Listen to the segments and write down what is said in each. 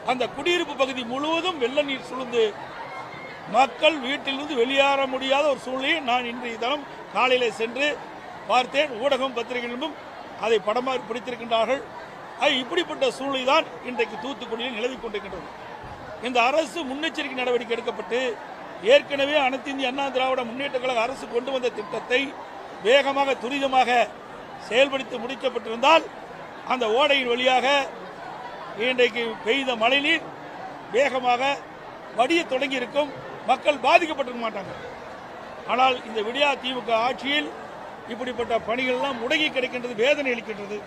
அந்த குடியிருப்பு பகுதி முழுவதும் வெள்ள நீர் சூழ்ந்து மக்கள் வீட்டிலிருந்து வெளியேற முடியாத ஒரு சூழ்நிலையை நான் இன்றைய தினம் காலையில் சென்று பார்த்தேன். ஊடகம் பத்திரிகைகளிலும் அதை படமாக பிடித்திருக்கின்றார்கள். இப்படிப்பட்ட சூழ்நிலை தான் இன்றைக்கு தூத்துக்குடியில் நிலவிக் கொண்டிருக்கின்றது. இந்த அரசு முன்னெச்சரிக்கை நடவடிக்கை எடுக்கப்பட்டு ஏற்கனவே அனைத்து இந்திய அண்ணா திராவிட முன்னேற்ற கழக அரசு கொண்டு வந்த திட்டத்தை வேகமாக துரிதமாக செயல்படுத்தி முடிக்கப்பட்டிருந்தால் அந்த ஓடையின் வழியாக இன்றைக்கு பெய்த மழைநீர் வேகமாக வடிய தொடங்கி இருக்கும், மக்கள் பாதிக்கப்பட்டிருக்க மாட்டாங்க. ஆனால் இந்த விடியா திமுக ஆட்சியில் இப்படிப்பட்ட பணிகள் எல்லாம் முடங்கி கிடைக்கின்றது, வேதனை அளிக்கின்றது.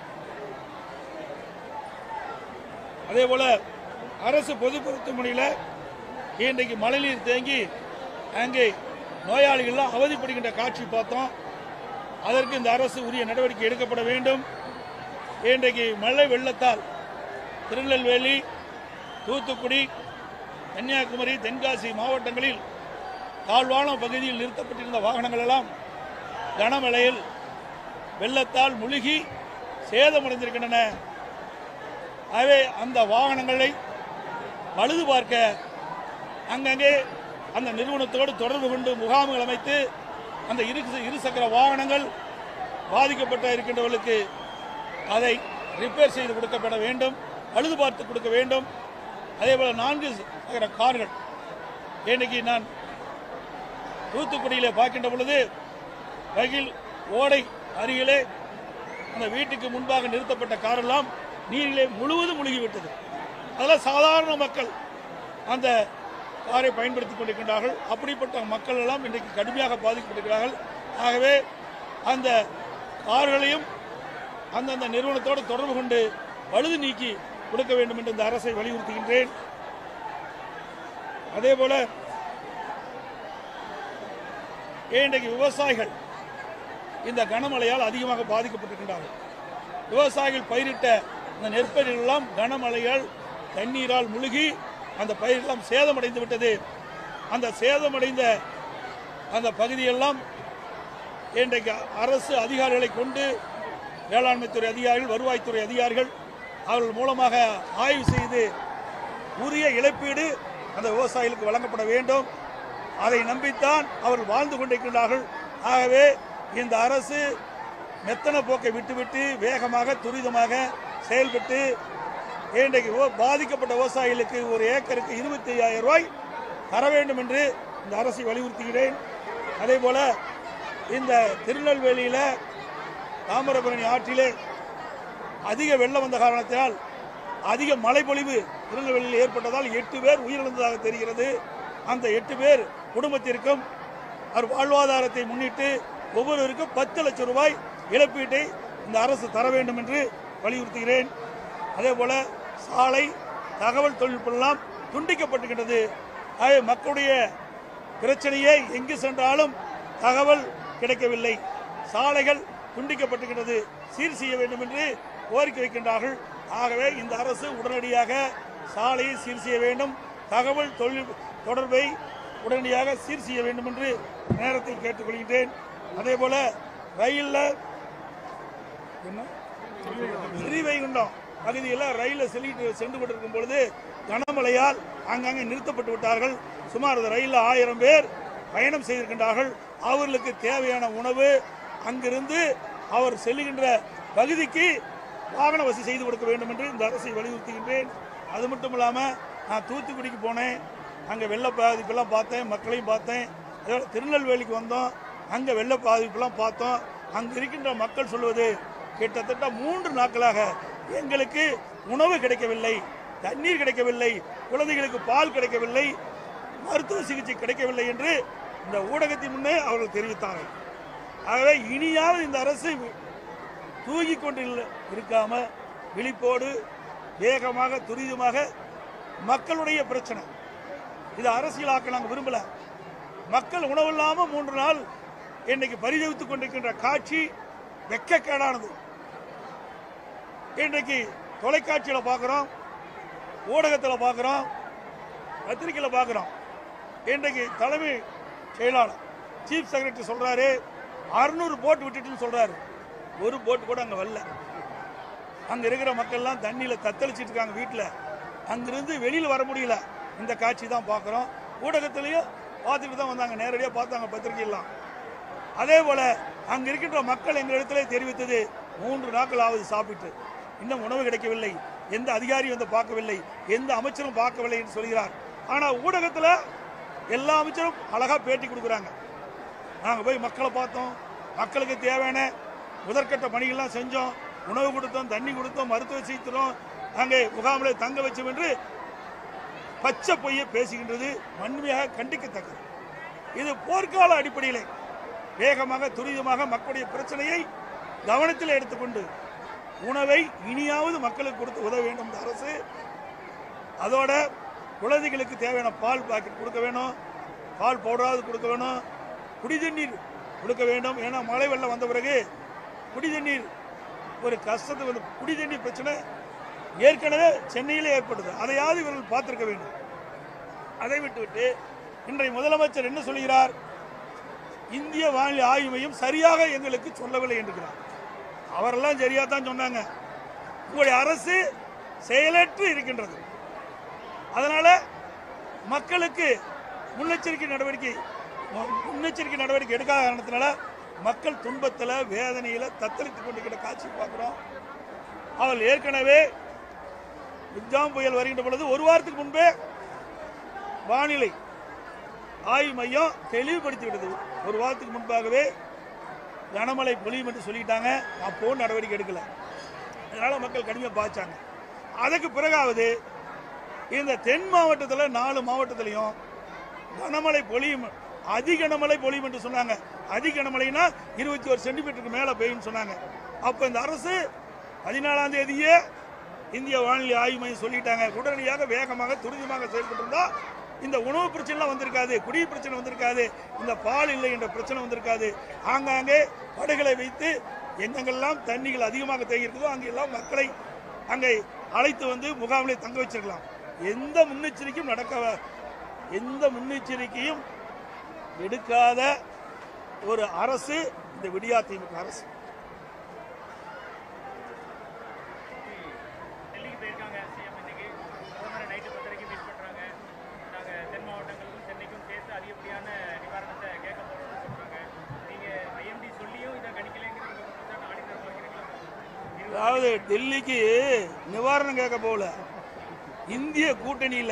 அதே போல அரசு பொது மருத்துவமனையில் இன்றைக்கு மழைநீர் தேங்கி அங்கே நோயாளிகள் அவதிப்படுகின்ற காட்சி பார்த்தோம். அதற்கு இந்த அரசு உரிய நடவடிக்கை எடுக்கப்பட வேண்டும். இன்றைக்கு மழை வெள்ளத்தால் திருநெல்வேலி, தூத்துக்குடி, கன்னியாகுமரி, தென்காசி மாவட்டங்களில் தாழ்வான பகுதியில் நிறுத்தப்பட்டிருந்த வாகனங்கள் எல்லாம் கனமழையில் வெள்ளத்தால் முழுகி சேதமடைந்திருக்கின்றன. ஆகவே அந்த வாகனங்களை பழுது பார்க்க அங்கங்கே அந்த நிறுவனத்தோடு தொடர்பு கொண்டு முகாம்கள் அமைத்து அந்த இருசக்கர வாகனங்கள் பாதிக்கப்பட்ட இருக்கின்றவர்களுக்கு அதை ரிப்பேர் செய்து கொடுக்கப்பட வேண்டும், பழுது பார்த்து கொடுக்க வேண்டும். அதேபோல 4 சக்கர கார்கள் இன்றைக்கு நான் தூத்துக்குடியில் பார்க்கின்ற பொழுது வகில் ஓடை அருகிலே அந்த வீட்டுக்கு முன்பாக நிறுத்தப்பட்ட காரெல்லாம் நீரிலே முழுவதும் முழுகிவிட்டது. அதெல்லாம் சாதாரண மக்கள் அந்த காரை பயன்படுத்திக் கொண்டிருக்கின்றார்கள். அப்படிப்பட்ட மக்கள் எல்லாம் இன்றைக்கு கடுமையாக பாதிக்கப்பட்டிருக்கிறார்கள். ஆகவே அந்த கார்களையும் அந்தந்த நிறுவனத்தோடு தொடர்பு கொண்டு பழுது நீக்கி கொடுக்க வேண்டும் என்று இந்த அரசை வலியுறுத்துகின்றேன். அதே போல இன்றைக்கு விவசாயிகள் இந்த கனமழையால் அதிகமாக பாதிக்கப்பட்டிருக்கின்றார்கள். விவசாயிகள் பயிரிட்ட இந்த நெற்பயிர்கள் எல்லாம் கனமழையால் தண்ணீரால் முழுகி அந்த பயிரெல்லாம் சேதமடைந்து விட்டது. அந்த சேதமடைந்த அந்த பகுதியெல்லாம் இன்றைக்கு அரசு அதிகாரிகளை கொண்டு வேளாண்மைத்துறை அதிகாரிகள், வருவாய்த்துறை அதிகாரிகள் அவர்கள் மூலமாக ஆய்வு செய்து உரிய இழப்பீடு அந்த விவசாயிகளுக்கு வழங்கப்பட வேண்டும். அதை நம்பித்தான் அவர்கள் வாழ்ந்து கொண்டிருக்கிறார்கள். ஆகவே இந்த அரசு மெத்தன போக்கை விட்டுவிட்டு வேகமாக துரிதமாக செயல்பட்டு இன்றைக்கு பாதிக்கப்பட்ட விவசாயிகளுக்கு ஒரு ஏக்கருக்கு 25,000 ரூபாய் தர வேண்டும் என்று இந்த அரசை வலியுறுத்துகிறேன். அதே போல இந்த திருநெல்வேலியில் தாமிரபரணி ஆற்றிலே அதிக வெள்ளம் வந்த காரணத்தினால் அதிக மழைப்பொழிவு திருநெல்வேலியில் ஏற்பட்டதால் 8 பேர் உயிரிழந்ததாக தெரிகிறது. அந்த 8 பேர் குடும்பத்திற்கும் வாழ்வாதாரத்தை முன்னிட்டு ஒவ்வொருவருக்கும் 10 லட்சம் ரூபாய் இழப்பீட்டை இந்த அரசு தர வேண்டும் என்று வலியுறுத்துகிறேன். அதே போல சாலை தகவல் தொழில்நுட்பம் துண்டிக்கப்பட்டிருக்கிறது. ஆகவே மக்களுடைய பிரச்சனையை எங்கு சென்றாலும் தகவல் கிடைக்கவில்லை. சாலைகள் துண்டிக்கப்பட்டிருக்கிறது, சீர் செய்ய வேண்டும் என்று கோரிக்கை வைக்கின்றார்கள். ஆகவே இந்த அரசு உடனடியாக சாலையை சீர் செய்ய வேண்டும், தகவல் தொடர்பை உடனடியாக சீர் செய்ய வேண்டும் என்று நேரத்தில் கேட்டுக்கொள்கின்றேன். அதே போல ரயிலில் ஸ்ரீவைகுண்டம் பகுதியில் ரயிலில் சென்று கொண்டிருக்கும் பொழுது கனமழையால் அங்கங்கே நிறுத்தப்பட்டு விட்டார்கள். சுமார் ரயிலில் 1000 பேர் பயணம் செய்திருக்கின்றார்கள். அவர்களுக்கு தேவையான உணவு அங்கிருந்து அவர் செல்லுகின்ற பகுதிக்கு வாகன வசதி செய்து கொடுக்க வேண்டும் என்று இந்த அரசை வலியுறுத்துகின்றேன். அது மட்டும் இல்லாமல் நான் தூத்துக்குடிக்கு போனேன், அங்கே வெள்ள பாதிப்பெல்லாம் பார்த்தேன், மக்களையும் பார்த்தேன். அதோட திருநெல்வேலிக்கு வந்தோம், அங்கே வெள்ள பாதிப்பெல்லாம் பார்த்தோம். அங்கே இருக்கின்ற மக்கள் சொல்வது கிட்டத்தட்ட 3 நாட்களாக எங்களுக்கு உணவு கிடைக்கவில்லை, தண்ணீர் கிடைக்கவில்லை, குழந்தைகளுக்கு பால் கிடைக்கவில்லை, மருத்துவ சிகிச்சை கிடைக்கவில்லை என்று இந்த ஊடகத்தின் முன்னே அவர்கள் தெரிவித்தார்கள். ஆகவே இனியாவது இந்த அரசு தூங்கிக் கொண்டு இருக்காம விழிப்போடு வேகமாக துரிதமாக மக்களுடைய பிரச்சனை இது அரசியலாக்க நாங்கள் விரும்பல. மக்கள் உணவு இல்லாமல் 3 நாள் இன்னைக்கு பரிதவித்துக் கொண்டிருக்கின்ற காட்சி வெட்கக்கேடானது. இன்றைக்கு தொலைக்காட்சியில் பார்க்குறோம், ஊடகத்தில் பார்க்குறோம், பத்திரிகையில் பார்க்குறோம். இன்றைக்கு தலைமை செயலாளர் சீஃப் செக்ரட்டரி சொல்றாரு 600 போட் விட்டுட்டுன்னு சொல்றாரு. ஒரு போட் கூட அங்கே வரல. அங்கே இருக்கிற மக்கள்லாம் தண்ணியில் தத்தளிச்சிட்டு இருக்காங்க. வீட்டில் அங்கிருந்து வெளியில் வர முடியல. இந்த காட்சி தான் பார்க்குறோம். ஊடகத்திலையும் பார்த்துட்டு தான் வந்தாங்க, நேரடியாக பார்த்தாங்க பத்திரிகையெல்லாம். அதே போல அங்கு இருக்கின்ற மக்கள் எங்களிடத்திலே தெரிவித்தது 3 நாட்கள் ஆவது சாப்பிட்டு இன்னும் உணவு கிடைக்கவில்லை, எந்த அதிகாரியும் வந்து பார்க்கவில்லை, எந்த அமைச்சரும் பார்க்கவில்லை என்று சொல்கிறார். ஆனால் ஊடகத்தில் எல்லா அமைச்சரும் அழகாக பேட்டி கொடுக்குறாங்க. நாங்கள் போய் மக்களை பார்த்தோம், மக்களுக்கு தேவையான முதற்கட்ட பணிகள்லாம் செஞ்சோம், உணவு கொடுத்தோம், தண்ணி கொடுத்தோம், மருத்துவ செய்தோம், அங்கே முகாமில் தங்க வச்சோம் என்று பச்சை பொய்யை பேசுகின்றது வன்மையாக கண்டிக்கத்தக்கது. இது போர்க்கால அடிப்படையில் வேகமாக துரிதமாக மக்களுடைய பிரச்சனையை கவனத்தில் எடுத்துக்கொண்டு உணவை இனியாவது மக்களுக்கு கொடுத்து உதவ வேண்டும் இந்த அரசு. அதோட குழந்தைகளுக்கு தேவையான பால் பாக்கெட் கொடுக்க வேணும், பால் பவுடராவது கொடுக்க வேணும், குடி தண்ணீர் கொடுக்க வேண்டும். ஏன்னா மழை வெள்ளம் வந்த பிறகு குடி தண்ணீர் ஒரு கஷ்டத்துக்கு வந்து குடி தண்ணீர் பிரச்சனை ஏற்கனவே சென்னையிலே ஏற்படுது, அதையாவது இவர்கள் பார்த்திருக்க வேண்டும். அதை விட்டுவிட்டு இன்றைய முதலமைச்சர் என்ன சொல்கிறார்? இந்திய வானிலை ஆய்வு மையம் சரியாக எங்களுக்கு சொல்லவில்லை என்கிறார். அவரெல்லாம் சரியா தான் சொன்னாங்க. உங்களுடைய அரசு செயலற்று இருக்கின்றது. அதனால மக்களுக்கு முன்னெச்சரிக்கை நடவடிக்கை எடுக்காத காரணத்தினால மக்கள் துன்பத்தில் வேதனையில் தத்தளித்துக் கொண்டிருக்கிற காட்சி பார்க்கிறோம். அவள் ஏற்கனவே மிக்ஜாம் புயல் வருகின்ற பொழுது ஒரு வாரத்துக்கு முன்பே வானிலை ஆய்வு மையம் தெளிவுபடுத்தி விட்டது. ஒரு வாரத்துக்கு முன்பாகவே கனமழை பொழியும் என்று சொல்லிட்டாங்க. அப்போ நடவடிக்கை எடுக்கல, அதனால மக்கள் கடுமையாக பாய்ச்சாங்க. அதுக்கு பிறகாவது இந்த தென் மாவட்டத்தில் 4 மாவட்டத்திலையும் கனமழை பொழியும், அதிகனமழை பொழியும் என்று சொன்னாங்க. அதிகனமழைனா 21 சென்டிமீட்டருக்கு மேலே பெய்யும் சொன்னாங்க. அப்போ இந்த அரசு 14ஆம் தேதியே இந்திய வானிலை ஆய்வு மையம் சொல்லிட்டாங்க. உடனடியாக வேகமாக துரிதமாக செயல்பட்டிருந்தா இந்த உணவு பிரச்சனைலாம் வந்திருக்காது, குடி பிரச்சனை வந்திருக்காது, இந்த பால் இல்லை என்ற பிரச்சனை வந்திருக்காது. ஆங்காங்கே படைகளை வைத்து எங்கெங்கெல்லாம் தண்ணிகள் அதிகமாக தேங்கியிருக்குதோ அங்கெல்லாம் மக்களை அங்கே அழைத்து வந்து முகாமிலே தங்க வச்சிருக்கலாம். எந்த முன்னெச்சரிக்கையும் எடுக்காத ஒரு அரசு இந்த விடியா திமுக அரசு. அதாவது டெல்லிக்கு நிவாரணம் கேட்க போகல, இந்திய கூட்டணியில்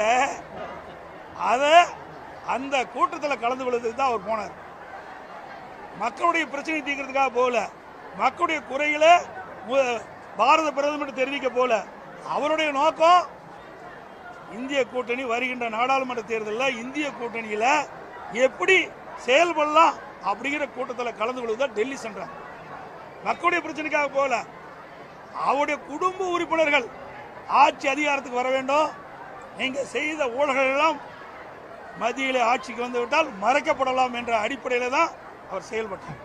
அந்த கூட்டத்தில் கலந்து கொள்வதற்கு தான் அவர் போனார். மக்களுடைய பிரச்சனை தீர்க்கிறதுக்காக போகல, மக்களுடைய குறைகளை பாரத பிரதமர் தெரிவிக்க போல. அவருடைய நோக்கம் இந்திய கூட்டணி வருகின்ற நாடாளுமன்ற தேர்தலில் இந்திய கூட்டணியில் எப்படி செயல்படலாம் அப்படிங்கிற கூட்டத்தில் கலந்து கொள்வதுதான் டெல்லி சென்றார். மக்களுடைய பிரச்சனைக்காக போகல. அவருடைய குடும்ப உறுப்பினர்கள் ஆட்சி அதிகாரத்துக்கு வர வேண்டும், நீங்க செய்த ஊழல்கள் எல்லாம் மத்தியிலே ஆட்சிக்கு வந்துவிட்டால் மறைக்கப்படலாம் என்ற அடிப்படையில் தான் அவர் செயல்பட்டார்.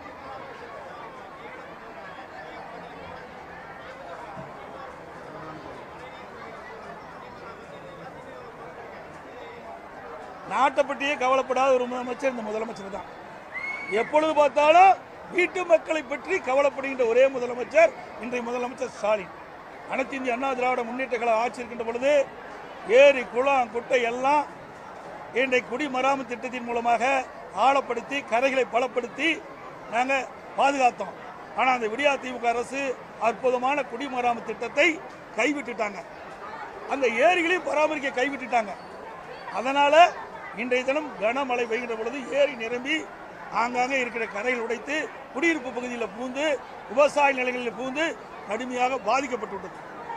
நாட்டை பற்றியே கவலைப்படாத ஒரு முதலமைச்சர் இந்த முதலமைச்சர் தான். எப்பொழுது பார்த்தாலும் வீட்டு மக்களை பற்றி கவலைப்படுகின்ற ஒரே முதலமைச்சர் இன்றைய முதலமைச்சர் ஸ்டாலின். அனைத்து இந்திய அண்ணா திராவிட முன்னேற்ற கழக ஆட்சி இருக்கின்ற பொழுது ஏரி குளம் குட்டை எல்லாம் இன்றைக்கு குடிமராமத்து திட்டத்தின் மூலமாக ஆழப்படுத்தி கரைகளை பலப்படுத்தி நாங்கள் பாதுகாத்தோம். ஆனால் அந்த விடியா திமுக அரசு அற்புதமான குடிமராமத்து திட்டத்தை கைவிட்டுட்டாங்க, அந்த ஏரிகளையும் பராமரிக்க கைவிட்டுட்டாங்க. அதனால இன்றைய தினம் கனமழை பெய்கின்ற பொழுது ஏரி நிரம்பி ஆங்காங்கே இருக்கிற கரைகள் உடைத்து குடியிருப்பு பகுதியில் பூந்து விவசாய நிலைகளில் பூந்து கடுமையாக பாதிக்கப்பட்டுள்ளது.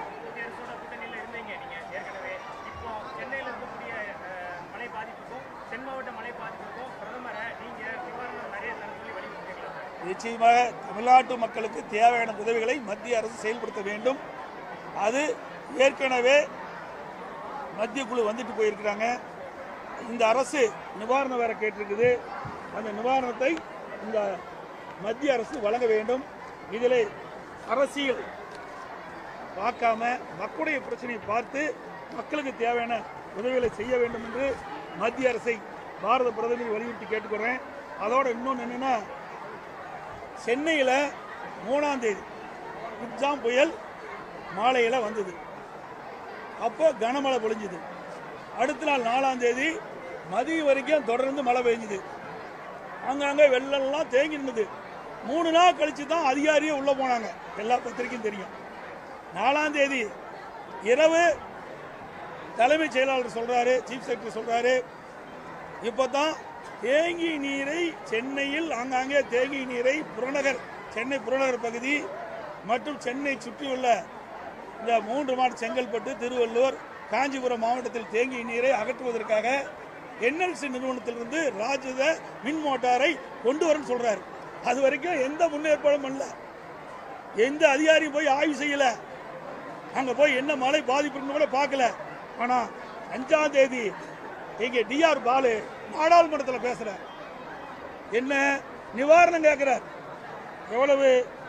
நிச்சயமாக தமிழ்நாட்டு மக்களுக்கு தேவையான உதவிகளை மத்திய அரசு செயல்படுத்த வேண்டும். அது ஏற்கனவே மத்திய குழு வந்துட்டு போயிருக்கிறாங்க. இந்த அரசு நிவாரணம் வேற கேட்டிருக்குது. அந்த நிவாரணத்தை இந்த மத்திய அரசு வழங்க வேண்டும். இதில் அரசியல் பார்க்காம மக்களுடைய பிரச்சனையை பார்த்து மக்களுக்கு தேவையான உதவிகளை செய்ய வேண்டும் என்று மத்திய அரசை பாரத பிரதமரை வலியுறுத்தி கேட்டுக்கிறேன். அதோட இன்னொன்று என்னன்னா, சென்னையில் 3ஆம் தேதி மிக்ஜாம் புயல் மாலையில் வந்தது. அப்போ கனமழை பொழிஞ்சுது. அடுத்த நாள் 4ஆம் தேதி மதியம் வரைக்கும் தொடர்ந்து மழை பெய்ஞ்சுது. அங்கங்கே வெள்ளம்லாம் தேங்கி இருந்தது. 3 நாள் கழிச்சு தான் அதிகாரியே உள்ள போனாங்க. எல்லா பத்திரிக்கையும் தெரியும். 4ஆம் தேதி இரவு தலைமைச் செயலாளர் சொல்றாரு, சீஃப் செக்ரட்டரி சொல்றாரு, இப்பதான் தேங்கி நீரை சென்னையில் ஆங்காங்கே தேங்கி நீரை சென்னை புறநகர் பகுதி மற்றும் சென்னை சுற்றியுள்ள இந்த 3 மாவட்ட செங்கல்பட்டு, திருவள்ளூர், காஞ்சிபுரம் மாவட்டத்தில் தேங்கிய நீரை அகற்றுவதற்காக NLC நிறுவனத்திலிருந்து ராஜத மின் மோட்டாரை கொண்டு வரன்னு சொல்றாரு. அது வரைக்கும் எந்த முன்னேற்பாடும் இல்ல. எந்த அதிகாரியும் போய் ஆய்வு செய்யல. அங்க போய் என்ன மழை பாதிப்பு கூட பார்க்கல. ஆனா 5ஆம் தேதி இங்க DR பாலு நாடாளுமன்றத்தில் பேசுறார். என்ன நிவாரணம் கேட்கிறார். எவ்வளவு?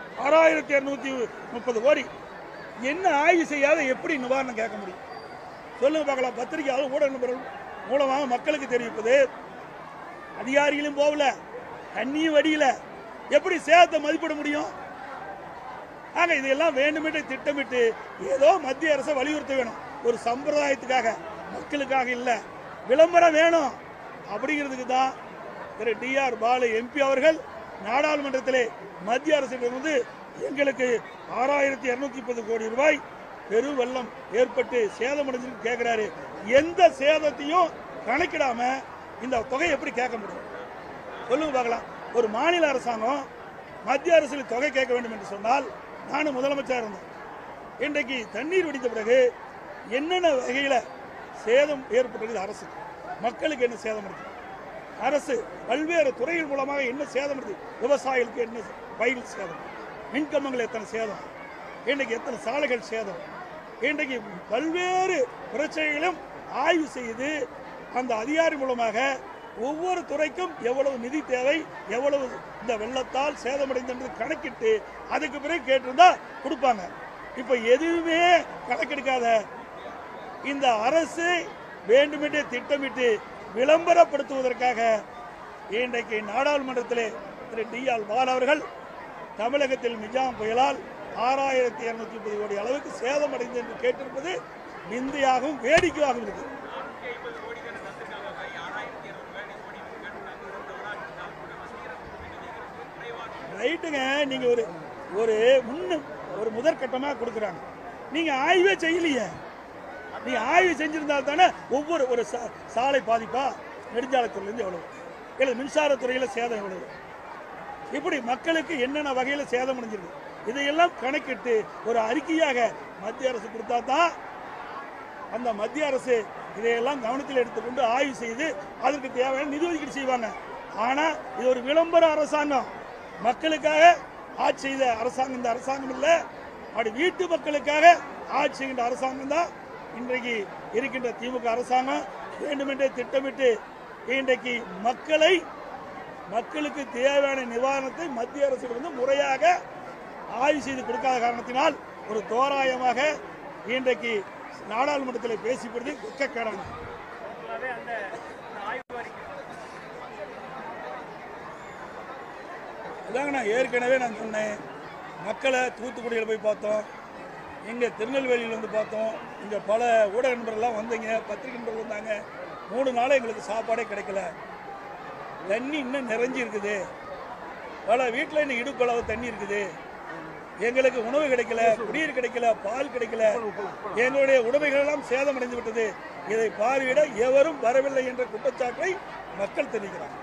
6230 கோடி. என்ன ஆய்வு செய்யாத எப்படி நிவாரணம் கேட்க முடியும்? சொல்லுங்க பார்க்கலாம். பத்திரிகையாளர் ஊடக நண்பர்கள் மூலமாக மக்களுக்கு தெரிவிப்பது. அதிகாரிகளும் போகல, தண்ணியும் வடியில, எப்படி சேதத்தை மதிப்பிட முடியும்? ஆக இதெல்லாம் வேண்டுமென்றே திட்டமிட்டு ஏதோ மத்திய அரசை வலியுறுத்த வேணும். ஒரு சம்பிரதாயத்துக்காக, மக்களுக்காக இல்ல, விளம்பரம் வேணும் அப்படிங்கிறதுக்கு தான் திரு DR பாலு MP அவர்கள் நாடாளுமன்றத்திலே மத்திய அரசிடமிருந்து எங்களுக்கு 6230 கோடி ரூபாய் பெரும் வெள்ளம் ஏற்பட்டு சேதமடைஞ்சிருக்கு கேட்கிறாரு. எந்த சேதத்தையும் கணக்கிடாம இந்த தொகை எப்படி கேட்க முடியும்? சொல்லுங்க பார்க்கலாம். ஒரு மாநில அரசாங்கம் மத்திய அரசில் தொகை கேட்க வேண்டும் என்று சொன்னால், நானும் முதலமைச்சர் இருந்தேன். இன்றைக்கு தண்ணீர் வெடித்த பிறகு என்னென்ன வகையில சேதம் ஏற்பட்டிருக்குது, அரசு மக்களுக்கு என்ன சேதம் இருக்கு, அரசு பல்வேறு துறைகள் மூலமாக என்ன சேதம் இருக்கு, விவசாயிகளுக்கு என்ன பயிர் சேதம், மின்கம்பங்கள் எத்தனை சேதம், இன்றைக்கு எத்தனை சாலைகள் சேதம், இன்றைக்கு பல்வேறு பிரச்சனைகளும் ஆய்வு செய்து அந்த அதிகாரி மூலமாக ஒவ்வொரு துறைக்கும் எவ்வளவு நிதி தேவை, எவ்வளவு இந்த வெள்ளத்தால் சேதமடைந்தது கணக்கிட்டு அதுக்கு பிறகு கேட்டிருந்தா கொடுப்பாங்க. இப்ப எதுவுமே கணக்கெடுக்காத இந்த அரசு வேண்டுமென்றே திட்டமிட்டு விளம்பரப்படுத்துவதற்காக இன்றைக்கு நாடாளுமன்றத்திலே திரு DR பாலு அவர்கள் தமிழகத்தில் மிஜாம் புயலால் 6230 கோடி அளவுக்கு சேதமடைந்தது என்று கேட்டிருப்பது நிந்தையாகவும் வேடிக்கையாகவும் இருக்கு. ரைட்டுங்க, நீங்க ஒரு முதற்கட்டமாக கொடுக்குறாங்க. நீங்க ஆய்வே செய்யலையே. நீங்க ஆய்வு செஞ்சிருந்தால் தானே ஒவ்வொரு ஒரு சாலை பாதிப்பா, நெடுஞ்சாலைத்துறையிலிருந்து எவ்வளவு, இல்லை மின்சாரத்துறையில் சேதம் எவ்வளவு, இப்படி மக்களுக்கு என்னென்ன வகையில் சேதம் அடைஞ்சிருக்கு இதையெல்லாம் கணக்கிட்டு ஒரு அறிக்கையாக மத்திய அரசு கொடுத்தா தான் அந்த மத்திய அரசு இதையெல்லாம் கவனத்தில் எடுத்துக்கொண்டு ஆய்வு செய்து அதற்கு தேவையான நிதி ஒதுக்கீடு செய்வாங்க. ஆனா இது ஒரு விளம்பர அரசாங்கம். மக்களுக்காக ஆட்சி செய்த அரசாங்கம் இந்த அரசாங்கம் இல்லை. அப்படி வீட்டு மக்களுக்காக ஆட்சி செய்கின்ற அரசாங்கம் தான் இன்றைக்கு இருக்கின்ற திமுக அரசாங்கம். வேண்டுமென்றே திட்டமிட்டு இன்றைக்கு மக்களுக்கு தேவையான நிவாரணத்தை மத்திய அரசிடம் முறையாக ஆய்வு செய்து கொடுக்காத காரணத்தினால் ஒரு தோராயமாக இன்றைக்கு நாடாளுமன்றத்தில் பேசிப்படுது வெட்கக்கேடான. அதாங்க நான் ஏற்கனவே சொன்னேன். மக்களை தூத்துக்குடியில் போய் பார்த்தோம், இங்கே திருநெல்வேலியில் வந்து பார்த்தோம், இங்கே பல ஊடக நண்பர்கள்லாம் வந்தீங்க, பத்திரிகை நண்பர்கள் வந்தாங்க. 3 நாள் எங்களுக்கு சாப்பாடே கிடைக்கல. தண்ணி இன்னும் நிறைஞ்சி இருக்குது. பல வீட்டில் இன்னும் இடுப்பளவு தண்ணி இருக்குது. எங்களுக்கு உணவு கிடைக்கல, குடிநீர் கிடைக்கல, பால் கிடைக்கல, எங்களுடைய உடைமைகள் எல்லாம் சேதமடைந்து விட்டது. இதை பார்வையிட எவரும் வரவில்லை என்ற குற்றச்சாட்டை மக்கள் தெரிவிக்கிறாங்க.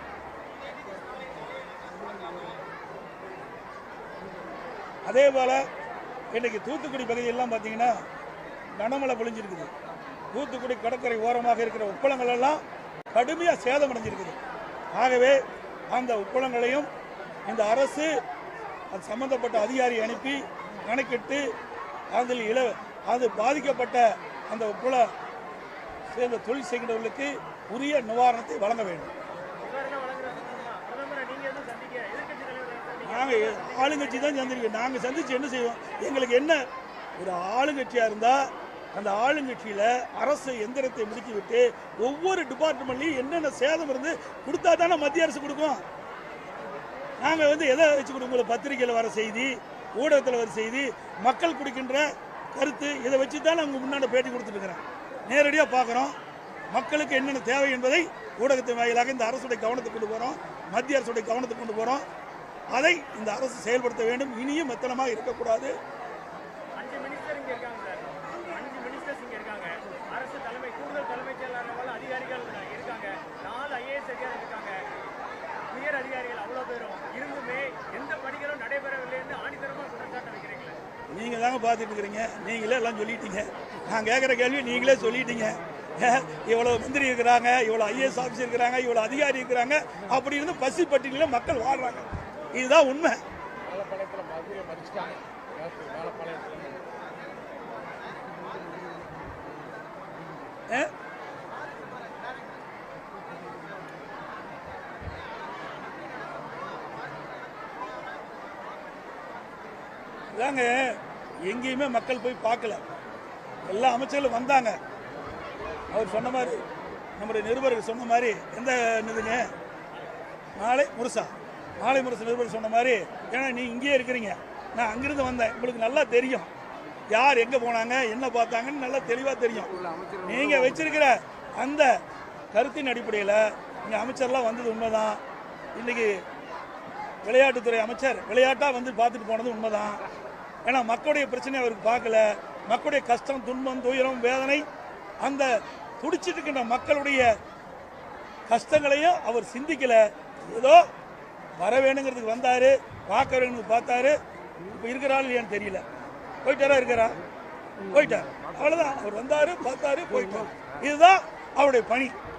அதே போல இன்னைக்கு தூத்துக்குடி பகுதியெல்லாம் பார்த்தீங்கன்னா கனமழை பொழிஞ்சிருக்குது. தூத்துக்குடி கடற்கரை ஓரமாக இருக்கிற உப்பளங்கள் எல்லாம் கடுமையாக சேதமடைஞ்சிருக்குது. ஆகவே அந்த உப்பளங்களையும் இந்த அரசு அது சம்பந்தப்பட்ட அதிகாரி அனுப்பி கணக்கிட்டு அதில் அது பாதிக்கப்பட்ட அந்த உப்பள சேர்ந்த தொழில் செய்கின்றவர்களுக்கு உரிய நிவாரணத்தை வழங்க வேண்டும். நாங்கள் ஆளுங்கட்சி தான் சந்திருக்கோம். நாங்கள் சந்திச்சு என்ன செய்வோம்? எங்களுக்கு என்ன, ஒரு ஆளுங்கட்சியாக இருந்தால் அந்த ஆளுங்கட்சியில் அரசு எந்திரத்தை முடுக்கிவிட்டு ஒவ்வொரு டிபார்ட்மெண்ட்லையும் என்னென்ன சேதம் இருந்து கொடுத்தா தானே மத்திய அரசு கொடுக்கும். நாங்கள் எதை வச்சு கொடுக்கோம்? பத்திரிகையில் வர செய்தி, ஊடகத்தில் வர செய்தி, மக்கள் கொடுக்கின்ற கருத்து இதை வச்சு தான் நான் உங்க முன்னாடி பேட்டி கொடுத்துட்டு இருக்கிறேன். நேரடியாக பார்க்குறோம் மக்களுக்கு என்னென்ன தேவை என்பதை ஊடகத்தின் வாயிலாக இந்த அரசுடைய கவனத்துக்கு கொண்டு போகிறோம், மத்திய அரசுடைய கவனத்துக்கு கொண்டு போகிறோம். அதை இந்த அரசு செயல்படுத்த வேண்டும். இனியும் மெத்தனமாக இருக்கக்கூடாது. 5 மினிஸ்டர் இங்க இருக்காங்க சார். 5 மினிஸ்டர்ஸ் இங்க இருக்காங்க. அரசு கூடுதல் தலைமைச் செயலாளர்கள் அதிகாரிகள் இருக்காங்க. 4 IAS அதிகாரிகள் இருக்காங்க. உயர் அதிகாரிகள் அவ்வளவு பேரும் இருந்துமே எந்த பணிகளும் நடைபெறவில்லை என்று ஆணித்தரமா குற்றச்சாட்டு வைக்கிறீங்களா? நீங்க தாங்க பார்த்துட்டு இருக்கிறீங்க. நீங்களே எல்லாம் சொல்லிட்டீங்க. நான் கேட்குற கேள்வி நீங்களே சொல்லிட்டீங்க. இவ்வளவு மந்திரி இருக்கிறாங்க, இவ்வளவு IAS ஆஃபீஸர் இருக்கிறாங்க, இவ்வளவு அதிகாரி இருக்கிறாங்க, அப்படி இருந்து பசி பட்டியலில் மக்கள் வாழ்றாங்க. இதுதான் உண்மை. இதாங்க எங்கேயுமே மக்கள் போய் பார்க்கல. எல்லா அமைச்சர்களும் வந்தாங்க. அவர் சொன்ன மாதிரி, நம்முடைய நிருபர்கள் சொன்ன மாதிரி, எந்த இதுங்க மாலை முரசு நிருபர் சொன்ன மாதிரி, ஏன்னா நீ இங்கேயே இருக்கிறீங்க, நான் அங்கிருந்து வந்தேன், உங்களுக்கு நல்லா தெரியும் யார் எங்கே போனாங்க என்ன பார்த்தாங்கன்னு நல்லா தெளிவாக தெரியும். நீங்கள் வச்சிருக்கிற அந்த கருத்தின் அடிப்படையில் இங்கே அமைச்சர்லாம் வந்தது உண்மைதான். இன்னைக்கு விளையாட்டுத்துறை அமைச்சர் விளையாட்டாக வந்து பார்த்துட்டு போனது உண்மைதான். ஏன்னா மக்களுடைய பிரச்சனை அவருக்கு பார்க்கல. மக்களுடைய கஷ்டம், துன்பம், துயரம், வேதனை, அந்த துடிச்சிட்டு இருக்கின்ற மக்களுடைய கஷ்டங்களையும் அவர் சிந்திக்கல. ஏதோ வர வேணுங்கிறதுக்கு வந்தாரு, பார்க்க வேணுங்கிறது பார்த்தாரு. இப்போ இருக்கிறாள் இல்லையான்னு தெரியல. போயிட்டாரா? இருக்கிறா? போயிட்டார். அவ்வளோதான். அவர் வந்தாரு, பார்த்தாரு, போயிட்டார். இதுதான் அவருடைய பணி.